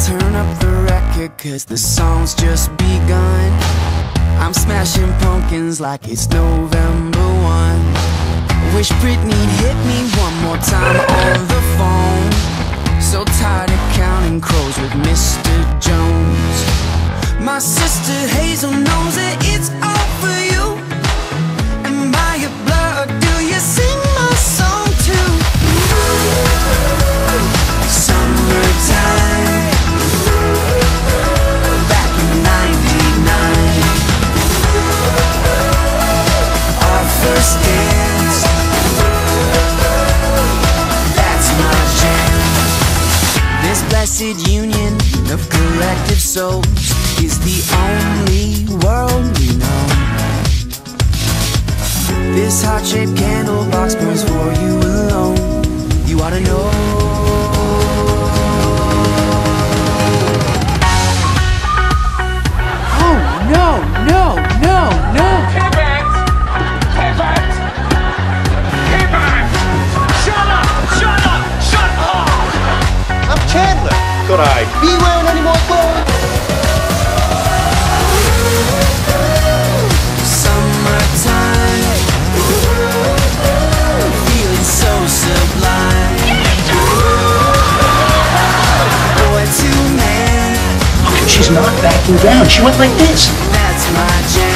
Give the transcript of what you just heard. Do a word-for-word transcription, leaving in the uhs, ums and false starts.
turn up the record, cause the song's just begun. I'm smashing pumpkins like it's November first. Wish Britney'd hit me one more time on the phone. So tired of counting crows with Mister Jones. My sister Hazel knows that it's all for you. And by your blood, do you sing my song too? Summertime, back in ninety-nine. Our first dance, that's my jam. This blessed union of collective souls is the only world we know. This heart-shaped candle box burns for you alone. You ought to know. Oh no, no, no, no! Pivot! Pivot! Pivot! Shut up! Shut up! Shut up! I'm Chandler. Could I be wearing any more clothes? Summertime, feeling so sublime. Boy to man, She's not backing down. She went like this. that's my jam.